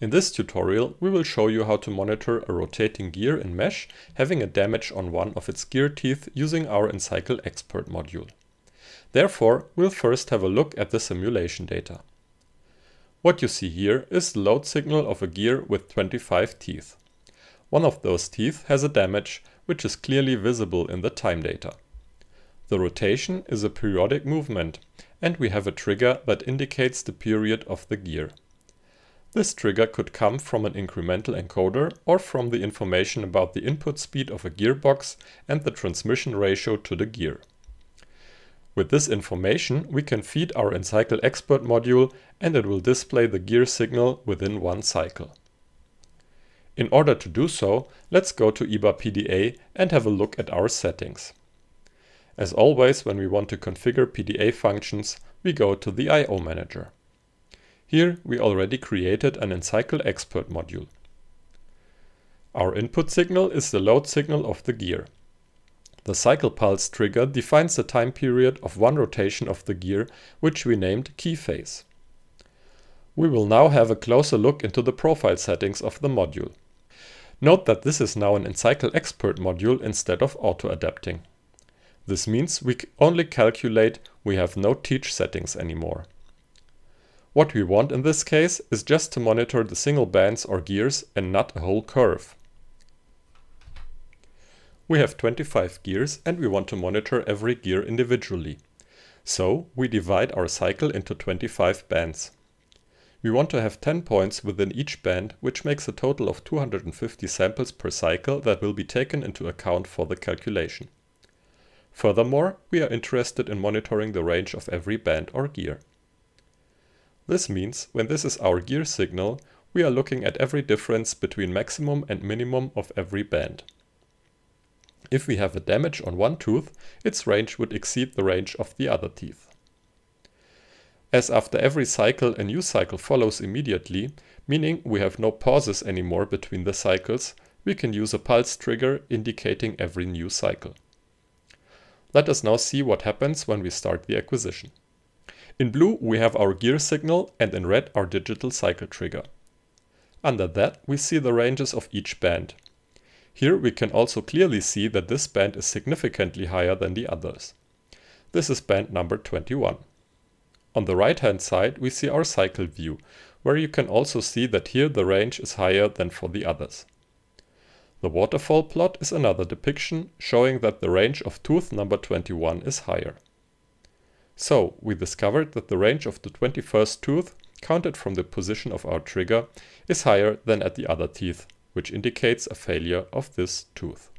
In this tutorial, we will show you how to monitor a rotating gear in mesh having a damage on one of its gear teeth using our InCycle Expert Module. Therefore, we'll first have a look at the simulation data. What you see here is the load signal of a gear with 25 teeth. One of those teeth has a damage, which is clearly visible in the time data. The rotation is a periodic movement, and we have a trigger that indicates the period of the gear. This trigger could come from an incremental encoder or from the information about the input speed of a gearbox and the transmission ratio to the gear. With this information, we can feed our InCycle Expert Module and it will display the gear signal within one cycle. In order to do so, let's go to ibaPDA and have a look at our settings. As always, when we want to configure PDA functions, we go to the I/O Manager. Here we already created an InCycle Expert Module. Our input signal is the load signal of the gear. The cycle pulse trigger defines the time period of one rotation of the gear, which we named key phase. We will now have a closer look into the profile settings of the module. Note that this is now an InCycle Expert Module instead of auto-adapting. This means we only calculate, we have no teach settings anymore. What we want in this case is just to monitor the single bands or gears and not a whole curve. We have 25 gears and we want to monitor every gear individually. So we divide our cycle into 25 bands. We want to have 10 points within each band, which makes a total of 250 samples per cycle that will be taken into account for the calculation. Furthermore, we are interested in monitoring the range of every band or gear. This means when this is our gear signal, we are looking at every difference between maximum and minimum of every band. If we have a damage on one tooth, its range would exceed the range of the other teeth. As after every cycle a new cycle follows immediately, meaning we have no pauses anymore between the cycles, we can use a pulse trigger indicating every new cycle. Let us now see what happens when we start the acquisition. In blue we have our gear signal and in red our digital cycle trigger. Under that we see the ranges of each band. Here we can also clearly see that this band is significantly higher than the others. This is band number 21. On the right hand side we see our cycle view, where you can also see that here the range is higher than for the others. The waterfall plot is another depiction showing that the range of tooth number 21 is higher. So we discovered that the range of the 21st tooth, counted from the position of our trigger, is higher than at the other teeth, which indicates a failure of this tooth.